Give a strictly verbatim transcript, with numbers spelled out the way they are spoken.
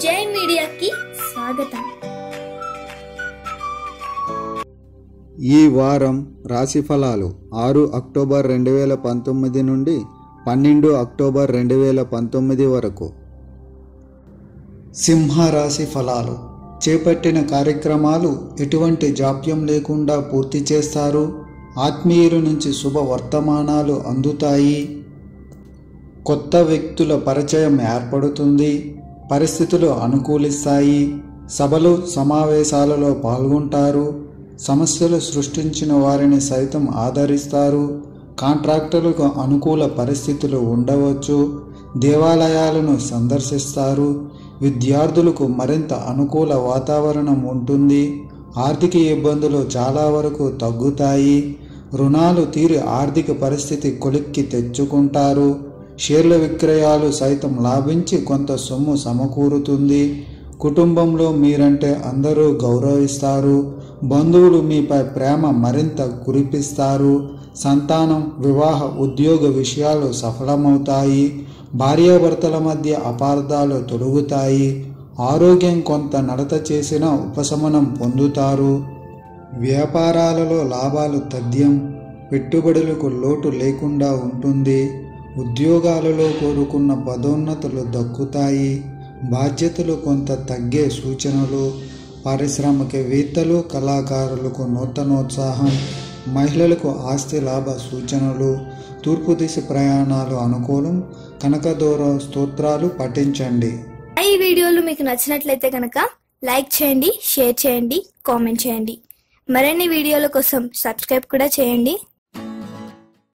జై మీడియాకి స్వాగతం. ఈ వారం రాశి ఫలాలు ఆరు అక్టోబర్ రెండు వేల పంతొమ్మిది నుండి పన్నెండు అక్టోబర్ రెండు వేల పంతొమ్మిది వరకు. సింహ రాశి ఫలాలు. చేపట్టిన కార్యక్రమాలు ఎటువంటి జాప్యం లేకుండా పూర్తి చేస్తారు. ఆత్మీయుల నుంచి శుభ వర్తమానాలు అందుతాయి. కొత్త వ్యక్తుల పరిచయం ఏర్పడుతుంది. పరిస్థితులు అనుకూలిస్తాయి. సభలు సమావేశాలలో పాల్గొంటారు. సమస్యలు సృష్టించిన వారిని సైతం ఆదరిస్తారు. కాంట్రాక్టులకు అనుకూల పరిస్థితులు ఉండవచ్చు. దేవాలయాలను సందర్శిస్తారు. విద్యార్థులకు మరింత అనుకూల వాతావరణం ఉంటుంది. ఆర్థిక ఇబ్బందులు చాలా వరకు తగ్గుతాయి. రుణాలు తీరి ఆర్థిక పరిస్థితి కొలిక్కి తెచ్చుకుంటారు. షేర్ల విక్రయాలు సైతం లాభించి కొంత సొమ్ము సమకూరుతుంది. కుటుంబంలో మీరంటే అందరూ గౌరవిస్తారు. బంధువులు మీపై ప్రేమ మరింత కురిపిస్తారు. సంతానం, వివాహ, ఉద్యోగ విషయాలు సఫలమవుతాయి. భార్యాభర్తల మధ్య అపార్థాలు తొలగుతాయి. ఆరోగ్యం కొంత నడత చేసిన ఉపశమనం పొందుతారు. వ్యాపారాలలో లాభాలు తథ్యం. పెట్టుబడులకు లోటు లేకుండా ఉంటుంది. ఉద్యోగాలలో కోరుకున్న పదోన్నతులు దక్కుతాయి. బాధ్యతలు కొంత తగ్గే సూచనలు. పారిశ్రామికవేత్తలు, కళాకారులకు నూతనోత్సాహం. మహిళలకు ఆస్తి లాభ సూచనలు. తూర్పు దిశ ప్రయాణాలు అనుకూలం. కనకదోర స్తోత్రాలు పఠించండి. ఈ వీడియోలు మీకు నచ్చినట్లయితే కనుక లైక్ చేయండి, షేర్ చేయండి, కామెంట్ చేయండి. మరిన్ని వీడియోల కోసం సబ్స్క్రైబ్ కూడా చేయండి.